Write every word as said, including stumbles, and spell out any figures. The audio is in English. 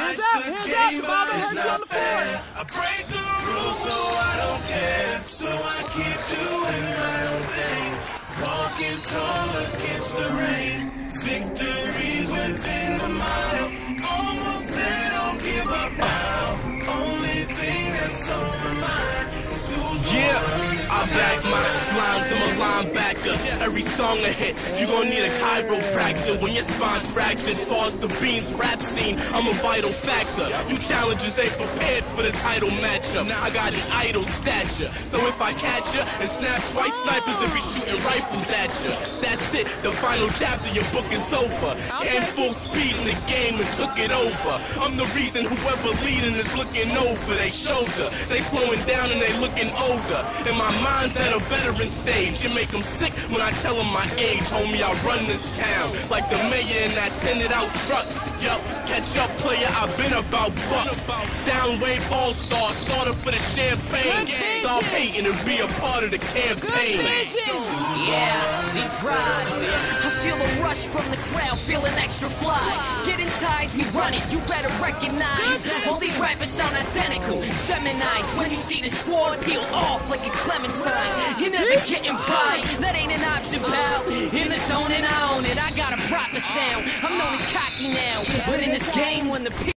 Life's a game, but it's not fair. I break the rules, so I don't care. So I keep doing my own thing, walking tall against the rain. Victories within the mile, almost there, don't give up now. Only thing that's on my mind is who's yeah, I back my lines, I'm a linebacker. Every song a hit, you gon' need a chiropractor. When your spine's fractured, falls the beans rap scene, I'm a vital factor. You challengers ain't prepared for the title matchup. I got an idol stature, so if I catch ya and snap twice, snipers to be shooting rifles at ya. That's it, the final chapter, your book is over. Came full speed in the game and took it over. I'm the reason whoever leading is looking over they shoulder. They slowing down and they looking older. And my mind's at a veteran stage. You make them sick when I tell them my age. Homie, I run this town like the mayor in that tinted out truck. Yup, catch up player, I've been about bucks. Soundwave all-star, starter for the champagne. Stop hating and be a part of the campaign. Yeah, deep ride. I feel a rush from the crowd, feeling extra fly. Getting ties, we run it, you better recognize. All these rappers sound identical, Geminis. When you see the squad peel off like a clementine, you're never getting by, that ain't an option, pal. In the zone and I own it, I got a proper sound. I'm known as cocky now, but in this game when the